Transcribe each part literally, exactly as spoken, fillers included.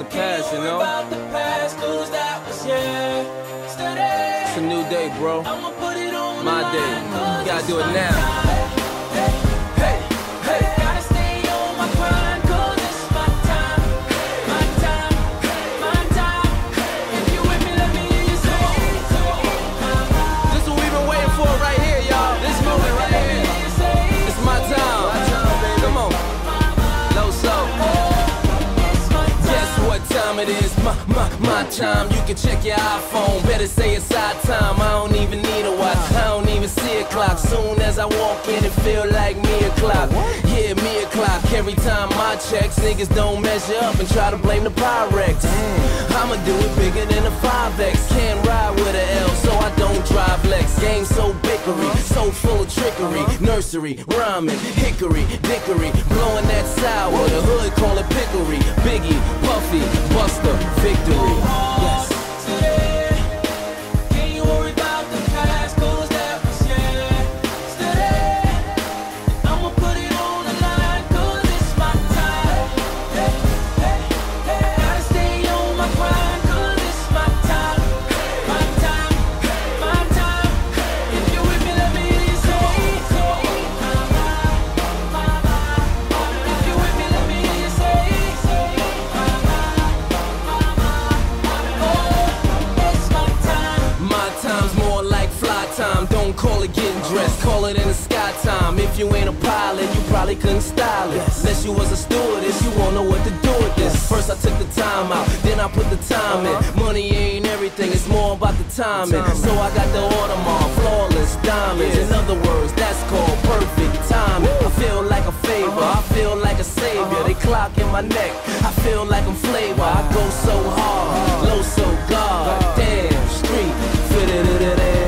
past, you know? It's a new day, bro. My day. You gotta do it now. It is my, my, my time. You can check your iPhone. Better say it's our time. I don't even need a watch. I don't even see a clock. Soon as I walk in, it feel like me o'clock. Yeah, me o'clock. Every time I checks, niggas don't measure up and try to blame the Pyrex. I'ma do it bigger than a five X. Can't ride with a L, so I don't drive Lex. Game so bickery, so full of trickery. Nursery, rhyming, hickory, dickory, blowing that sour. The hood call it pickery. Biggie, Puffy, Buster, victory. Yes. Don't call it getting dressed, call it in the sky time. If you ain't a pilot, you probably couldn't style it. Unless you was a stewardess, you won't know what to do with this. First I took the time out, then I put the time in. Money ain't everything, it's more about the timing. So I got the Audemars, flawless diamonds. In other words, that's called perfect timing. I feel like a favor, I feel like a savior. They clock in my neck, I feel like I'm flavor. I go so hard, low so God. Damn, street, fit it in it.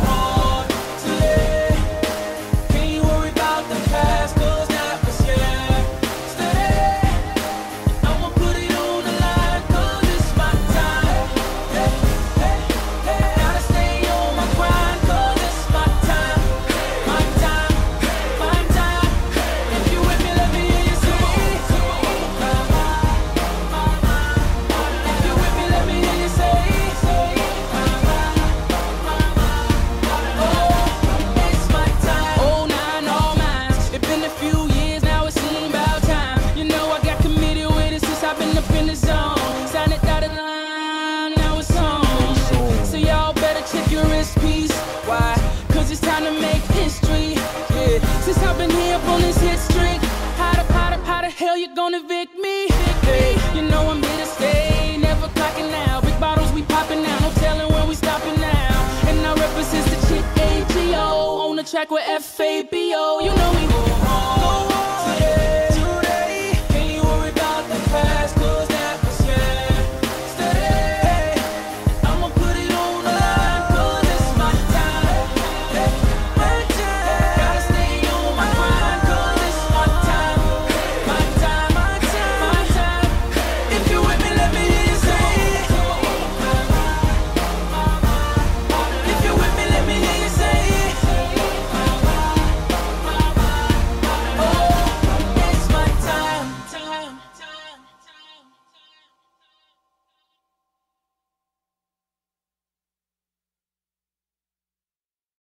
Since I've been here up on this hit streak, how the, how the, how the hell you gonna evict me? Hey, you know I'm here to stay, never clocking out. Big bottles we popping now, no telling when we stopping now. And I represent the chick A G O on the track with F A B O. You know we